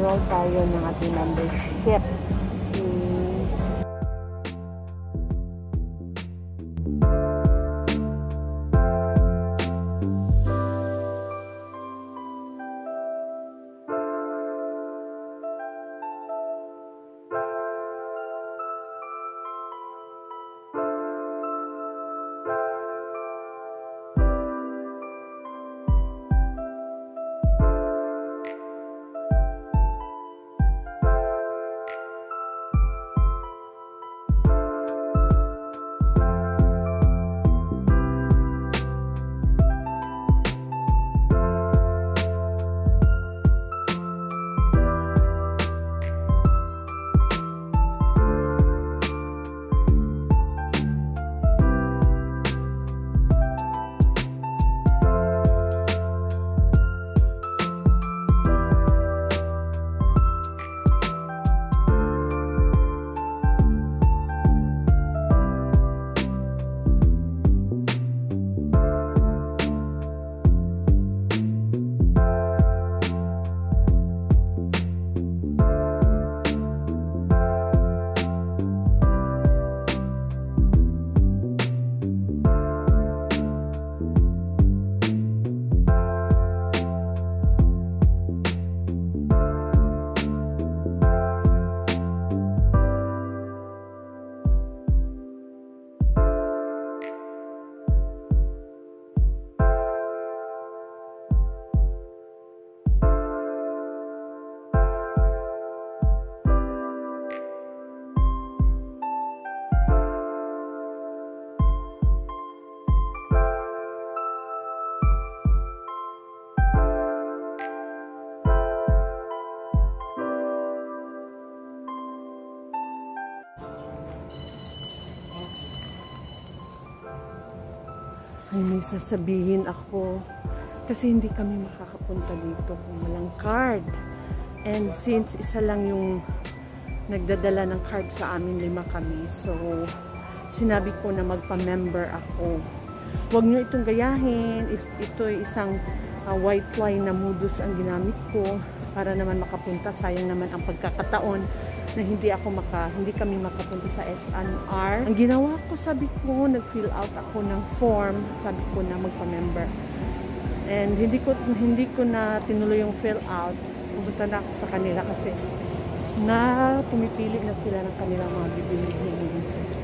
mag-enroll tayo ng ating membership. Ay, may sasabihin ako kasi hindi kami makakapunta dito kung walang card. And since isa lang yung nagdadala ng card sa amin, 5 kami. So, sinabi ko na magpa-member ako. Huwag nyo itong gayahin. Ito ay isang white line na modus ang ginamit ko para naman makapunta. Sayang naman ang pagkakataon na hindi kami makapunta sa SNR. Ang ginawa ko, sabi ko, nag-fill out ako ng form. Sabi ko na magpa-member. And hindi ko na tinuloy yung fill out. Pumunta na ako sa kanila kasi pumipili na sila ng kanilang mga bibilihin.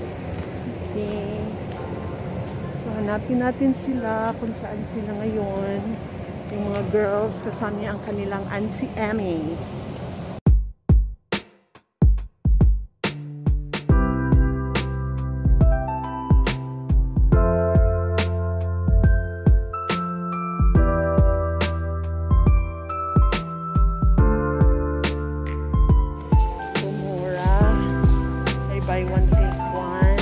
Okay. So, hanapin natin sila kung saan sila ngayon. Yung mga girls, kasama niya ang kanilang Auntie Emmy. Buy one, take one.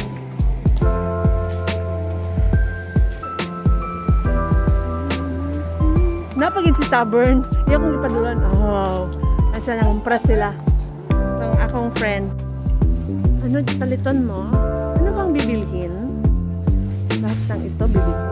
Napagin si Tabern. Iya kong ipadulan. Oh. Asa nang impress sila. Ang akong friend. Ano paliton mo? Ano bang bibilhin? Lahat ng ito bibilhin.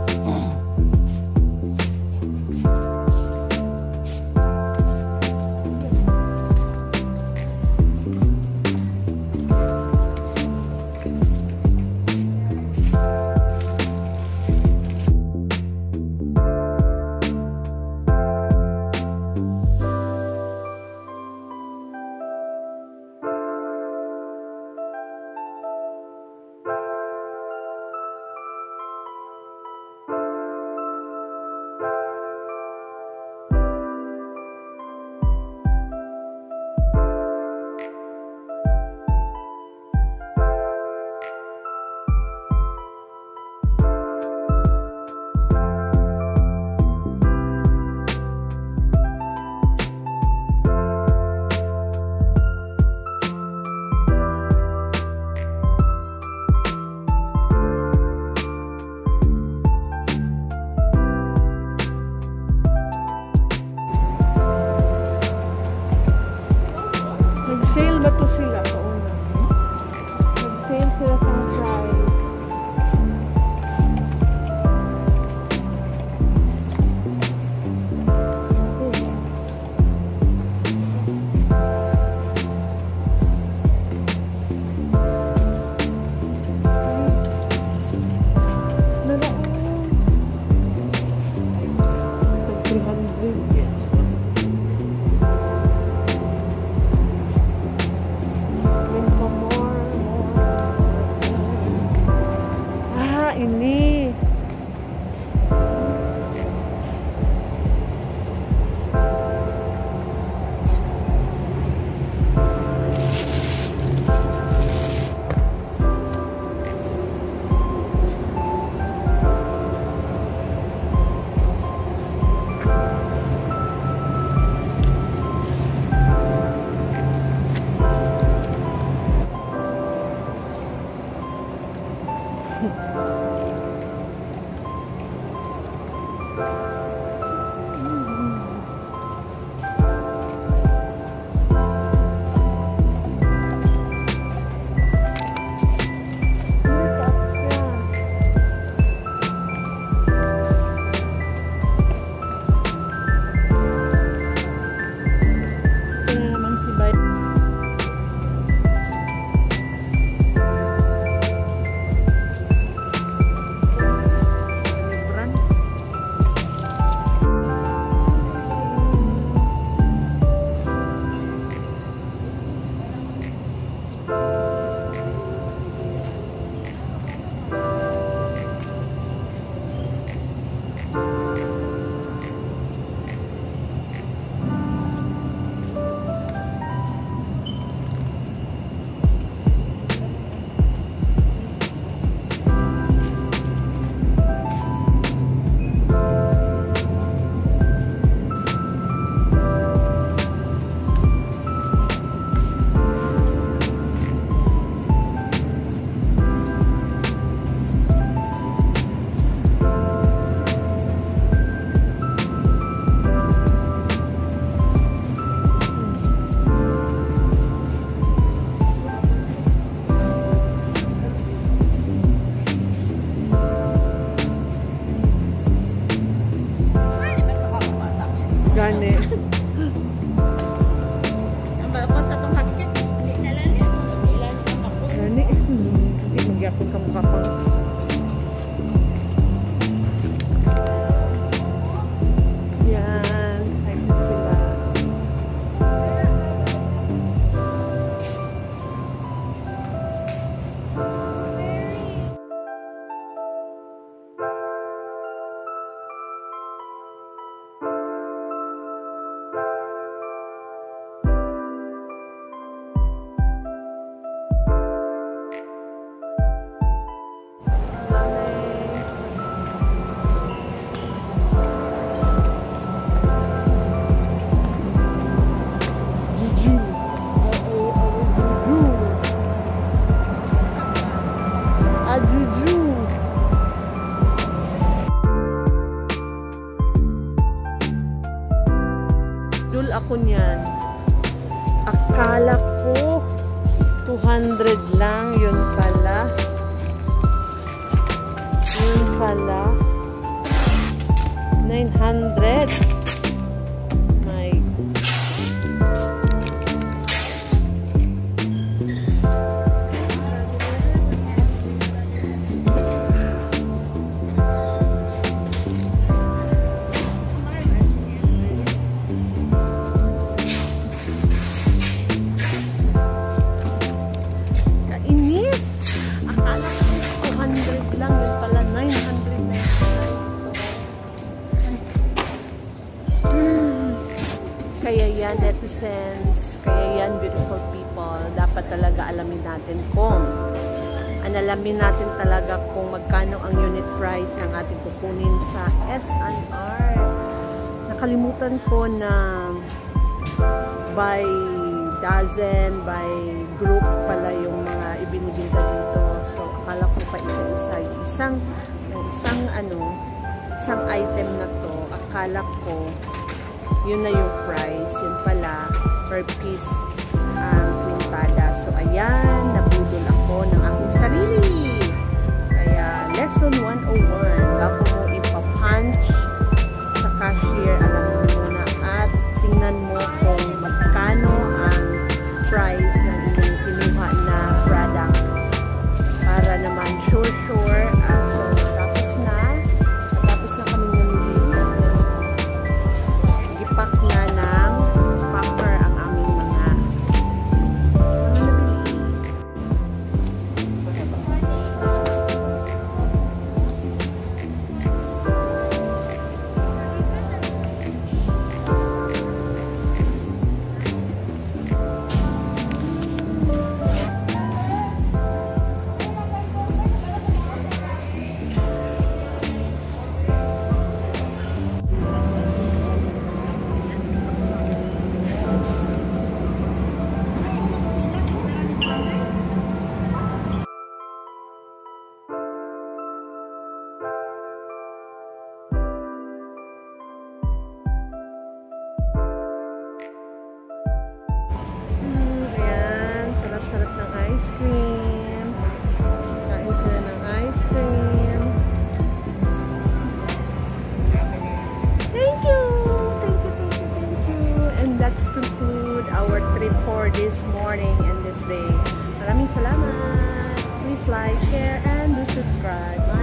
Nag-sale ba to sila sa una? Nag-sale sila sa price. 300. Screen for more. Ah, ini. Gani. Gani. Hindi magyapon ka mukha ko. Yan. Excited sila. Ako niyan. Akala ko 200 lang, yun pala. Yun pala 900. My kaya yan, netizens, kaya yan, beautiful people, dapat talaga alamin natin talaga kung magkano ang unit price ng ating kukunin sa S&R. Nakalimutan ko na by dozen, by group pala yung mga ibinibinta dito. So, akala ko pa isa-isa. Isang item na to, akala ko yun na yung price, yun pala per piece pintada. So ayan, nabudol ako ng aking sarili. Kaya lesson 101, bago mo ipapunch sa cashier, alam mo muna at tingnan mo kung magkano ang price ng inyong kinuha na product para naman sure so tapos na kami namili. trip for this morning and this day. Maraming salamat. Please like, share, and do subscribe.